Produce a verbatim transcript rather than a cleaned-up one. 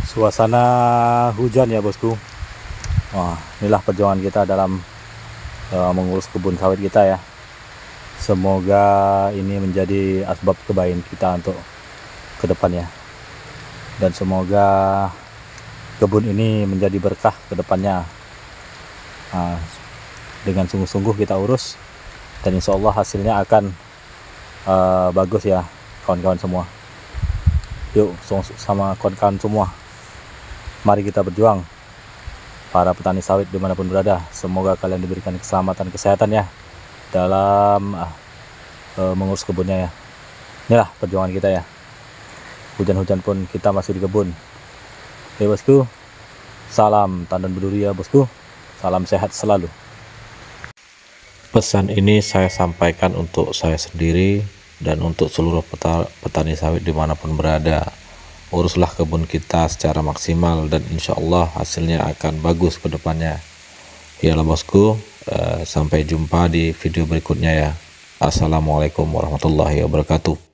Suasana hujan ya bosku. Wah, inilah perjuangan kita dalam uh, mengurus kebun sawit kita ya. Semoga ini menjadi asbab kebaikan kita untuk kedepannya, dan semoga kebun ini menjadi berkah kedepannya. Nah, dengan sungguh-sungguh kita urus, dan insya Allah hasilnya akan uh, bagus ya kawan-kawan semua. Yuk sama kawan-kawan semua, mari kita berjuang, para petani sawit dimanapun berada. Semoga kalian diberikan keselamatan, kesehatan ya dalam uh, uh, mengurus kebunnya ya. Inilah perjuangan kita ya. Hujan-hujan pun kita masih di kebun. Oke bosku, salam tandan berduri ya bosku. Salam sehat selalu. Pesan ini saya sampaikan untuk saya sendiri dan untuk seluruh petani sawit dimanapun berada. Uruslah kebun kita secara maksimal dan insya Allah hasilnya akan bagus ke depannya. Yalah bosku, eh, sampai jumpa di video berikutnya ya. Assalamualaikum warahmatullahi wabarakatuh.